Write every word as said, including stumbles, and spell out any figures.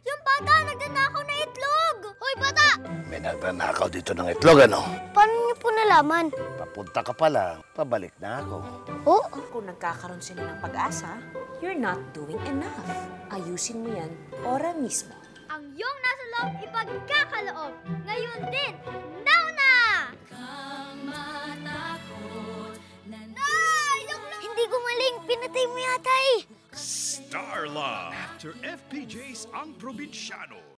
Yung bata, nagnanakaw na itlog! Hoy, bata! May nagnanakaw dito ng itlog, ano? Paano niyo po nalaman? Papunta ka pa lang, pabalik na ako. Oh? Kung nagkakaroon sila ng pag-asa, you're not doing enough. Ayusin mo yan, ora mismo. Ang iyong nasa loob, ipagkakaloob. Ngayon din, now na! Nay! Hindi gumaling, pinatay mo yata eh. Starla! After F P J's Ang Probinsyano.